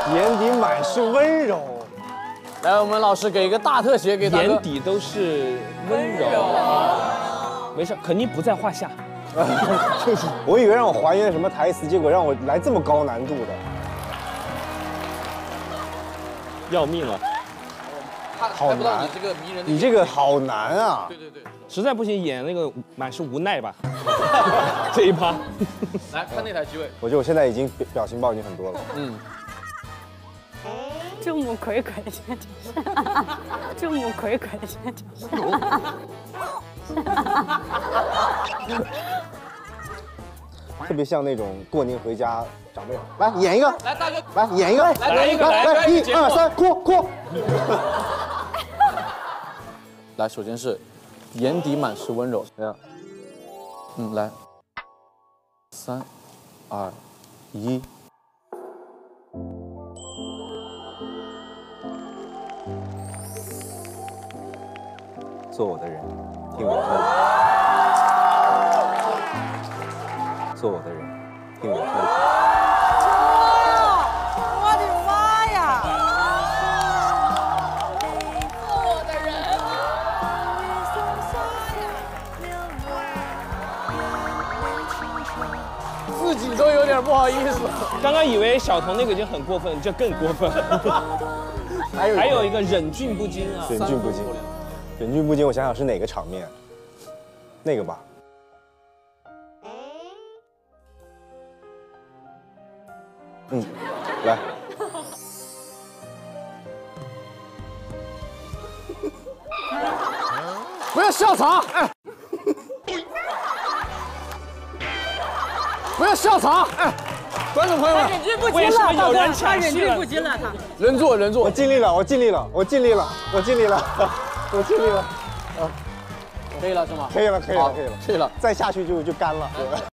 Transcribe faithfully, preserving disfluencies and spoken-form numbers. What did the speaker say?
眼底满是温柔。 来，我们老师给一个大特写给大哥。 眼底都是温柔。没事，肯定不在话下。 就是，我以为让我还原什么台词，结果让我来这么高难度的， 要命了。 好难！你这个迷人的， 你这个好难啊！ 对对对， 实在不行演那个满是无奈吧。这一趴， 来看那台机位。 我觉得我现在已经表情包已经很多了。 嗯。 众目睽睽的，众目睽睽的。 特别像那种过年回家长辈，来演一个， 来大哥， 来演一个， 来一个， 来来，一二三，哭哭。 来，首先是眼底满是温柔，这样，嗯，来，三、二、一， 做我的人，听我说。做我的人，听我说。 我的妈呀！ 自己都有点不好意思。 刚刚以为小童那个已经很过分，这更过分。还有还有一个忍俊不禁啊， 忍俊不禁，忍俊不禁，我想想是哪个场面？那个吧。嗯，来。 不要笑场！哎，不要笑场！哎，观众朋友们， 忍俊不禁为什么了， 有人他忍俊抢戏了不禁了，他。 忍住，忍住！ 我尽力了，我尽力了，我尽力了，我尽力了，我尽力了。啊， 可以了是吗？ 可以了，可以了，可以了， 可以了。 再下去就就干了。